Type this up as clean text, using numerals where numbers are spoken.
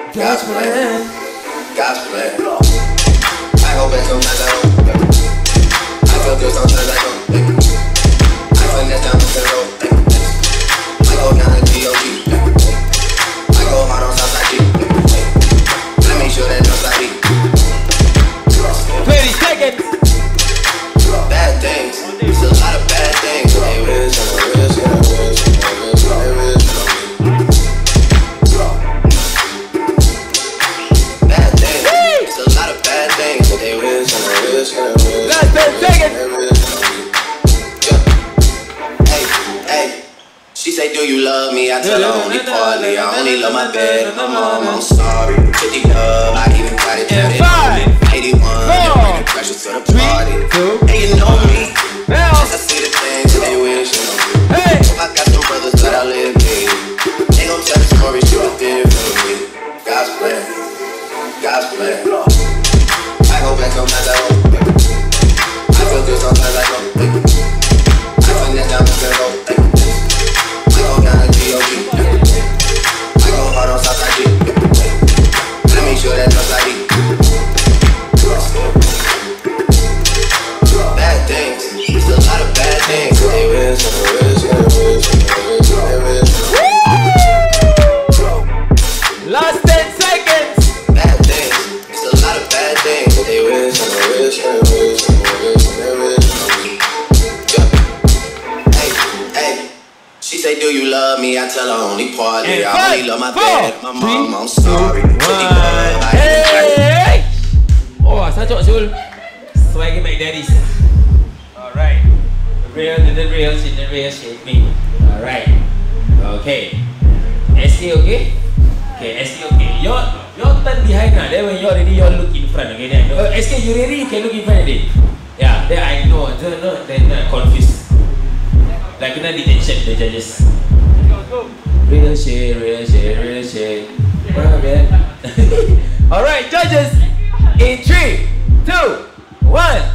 God's plan. God's plan. I hope that sometimes I hope. I feel good sometimes I don't. I finesse down the road. I go down to G.O.G. I go hard on Southside G. I make sure that nobody 20 seconds. Bad things. It's a lot of bad things. They wish, bad things. It's a lot of bad things. They wish, Last 10 seconds. Hey, hey. She say, do you love me? I tell her only partly. I only love my bed and my mom. I'm sorry. 50 dub, I even got it. 5, 81. Bring the pressure to the party. 3, 2. Hey, you know me. Now. I see the things that they wish. Hey. I got some brothers that outlive me. They gon' tell the story, she was there for me. God's plan. God's plan. I go back sometimes I hope. I feel good sometimes I don't. I finesse down the road. I go down to G.O.G. I go hard on Southside G. I make sure that nobody bad things. It's a lot of bad things. They wish, Last 10 seconds. bad things. It's a lot of bad things. They wish, Hey, hey. She say, do you love me? I tell her only partly. I only love my bed, my mom. I'm sorry. 50 dub, Hey. Oh, satu Zul. Swaggy McDaddy's. Alright. Real, the real shit me. Alright. Okay. SK okay? Okay, SK okay. Your turn behind now. Then when you're ready, you look in front again. SK, you ready? You can look in front again. Yeah, then I know. Then confused. Like in a detention, the judges. Real shit. Alright, judges. In 3, 2, 1.